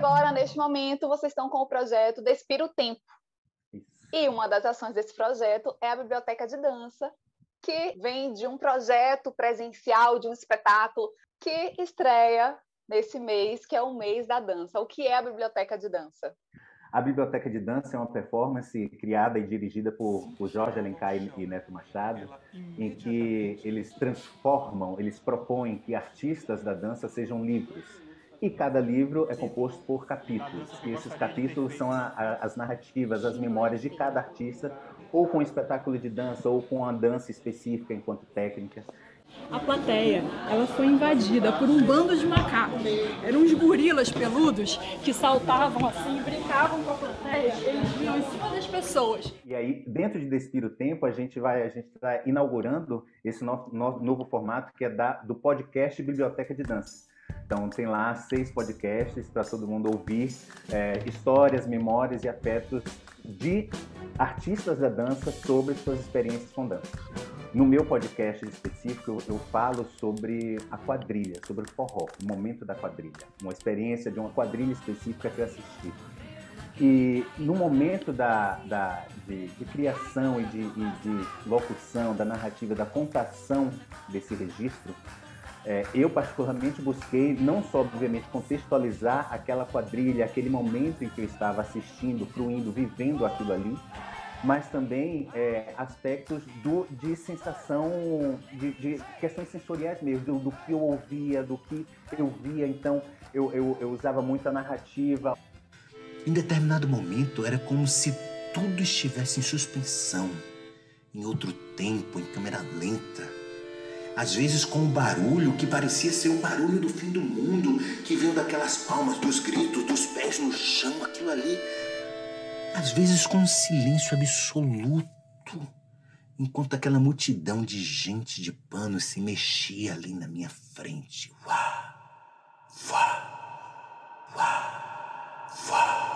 agora, neste momento, vocês estão com o projeto Despira o Tempo. Isso. E uma das ações desse projeto é a Biblioteca de Dança, que vem de um projeto presencial, de um espetáculo que estreia nesse mês, que é o mês da dança. O que é a Biblioteca de Dança? A Biblioteca de Dança é uma performance criada e dirigida por Jorge Alencar e Neto Machado, em que eles propõem que artistas da dança sejam livros. E cada livro é composto por capítulos. E esses capítulos são as narrativas, as memórias de cada artista, ou com espetáculo de dança, ou com a dança específica enquanto técnica. A plateia, ela foi invadida por um bando de macacos. Eram uns gorilas peludos que saltavam assim, brincavam com a plateia, eles vinham em cima das pessoas. E aí, dentro de Despira o Tempo, a gente está inaugurando esse novo formato que é do podcast Biblioteca de Dança. Então, tem lá 6 podcasts para todo mundo ouvir histórias, memórias e afetos de artistas da dança sobre suas experiências com dança. No meu podcast específico, eu falo sobre a quadrilha, sobre o forró, o momento da quadrilha, uma experiência de uma quadrilha específica que eu assisti. E no momento de criação e de locução, da narrativa, da contação desse registro, eu particularmente busquei não só, obviamente, contextualizar aquela quadrilha, aquele momento em que eu estava assistindo, fruindo, vivendo aquilo ali, mas também aspectos de sensação, de questões sensoriais mesmo, do que eu ouvia, do que eu via. Então, eu usava muito a narrativa. Em determinado momento, era como se tudo estivesse em suspensão, em outro tempo, em câmera lenta. Às vezes com um barulho que parecia ser um barulho do fim do mundo, que veio daquelas palmas, dos gritos, dos pés no chão, aquilo ali. Às vezes com um silêncio absoluto, enquanto aquela multidão de gente de pano se mexia ali na minha frente. Uá, uá, uá, uá.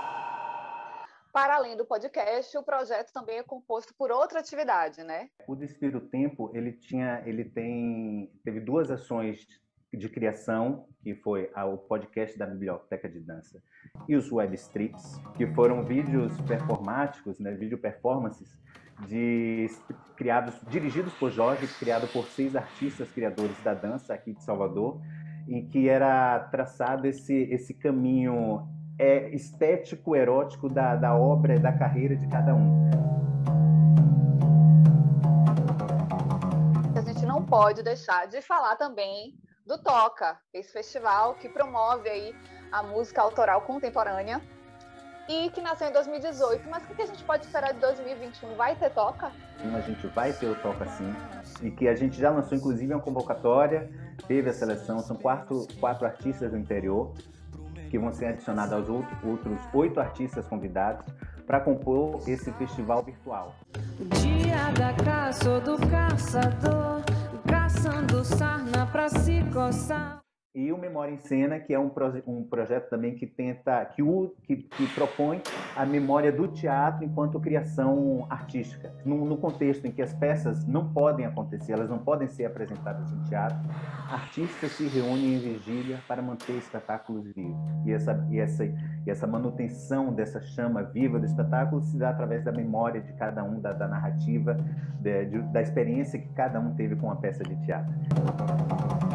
Para além do podcast, o projeto também é composto por outra atividade, né? O Despira o Tempo, teve 2 ações de criação, que foi o podcast da Biblioteca de Dança e os web strips, que foram vídeos performáticos, né, vídeo performances dirigidos por Jorge, criado por 6 artistas criadores da dança aqui de Salvador, em que era traçado esse caminho estético, erótico da obra, da carreira de cada um. A gente não pode deixar de falar também do Toca, esse festival que promove aí a música autoral contemporânea e que nasceu em 2018. Mas o que a gente pode esperar de 2021? Vai ter Toca? A gente vai ter o Toca, sim, e que a gente já lançou, inclusive, uma convocatória, teve a seleção, são 4 artistas do interior, que vão ser adicionados aos outros 8 artistas convidados para compor esse festival virtual. Dia da caça ou do caçador, caçando sarna pra se coçar. E o Memória em Cena, que é um projeto também que propõe a memória do teatro enquanto criação artística. No contexto em que as peças não podem acontecer, elas não podem ser apresentadas em teatro, artistas se reúnem em vigília para manter espetáculos vivos. E essa manutenção dessa chama viva do espetáculo se dá através da memória de cada um, da narrativa, da experiência que cada um teve com a peça de teatro.